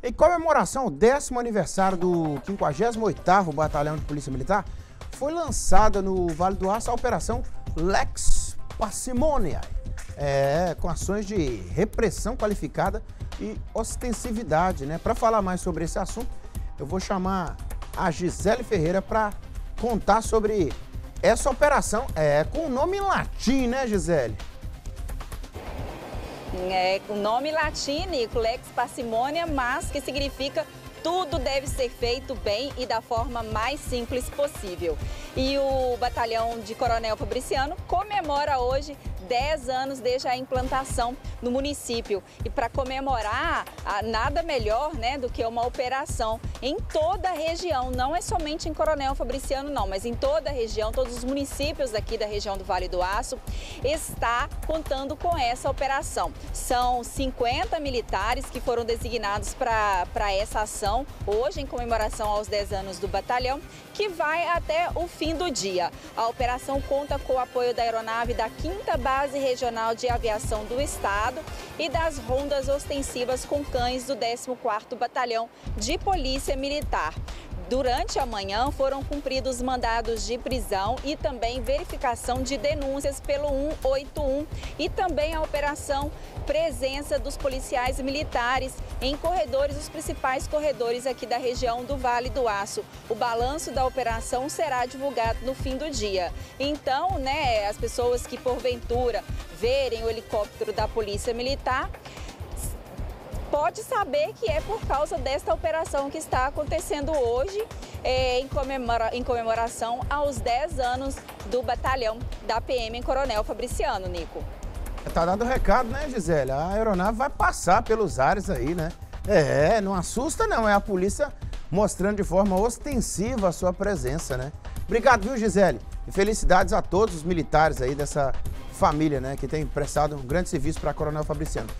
Em comemoração ao 10º aniversário do 58º Batalhão de Polícia Militar, foi lançada no Vale do Aço a Operação Lex Parcimônia, com ações de repressão qualificada e ostensividade, né? Para falar mais sobre esse assunto, eu vou chamar a Gisele Ferreira para contar sobre essa operação, com o nome em latim, né, Gisele? Com nome latim, Nico, Lex Parcimônia, mas que significa tudo deve ser feito bem e da forma mais simples possível. E o Batalhão de Coronel Fabriciano comemora hoje 10 anos desde a implantação no município. E para comemorar, nada melhor, né, do que uma operação em toda a região. Não é somente em Coronel Fabriciano, não, mas em toda a região, todos os municípios aqui da região do Vale do Aço está contando com essa operação. São 50 militares que foram designados para essa ação, hoje em comemoração aos 10 anos do batalhão, que vai até o fim do dia. A operação conta com o apoio da aeronave da 5ª Base Regional de Aviação do Estado e das rondas ostensivas com cães do 14º Batalhão de Polícia Militar. Durante a manhã foram cumpridos mandados de prisão e também verificação de denúncias pelo 181 e também a operação presença dos policiais militares em corredores, os principais corredores aqui da região do Vale do Aço. O balanço da operação será divulgado no fim do dia. Então, né, as pessoas que porventura verem o helicóptero da Polícia Militar, pode saber que é por causa desta operação que está acontecendo hoje, em comemoração aos 10 anos do batalhão da PM em Coronel Fabriciano, Nico. Tá dando recado, né, Gisele? A aeronave vai passar pelos ares aí, né? Não assusta não, é a polícia mostrando de forma ostensiva a sua presença, né? Obrigado, viu, Gisele? E felicidades a todos os militares aí dessa família, né, que tem prestado um grande serviço para Coronel Fabriciano.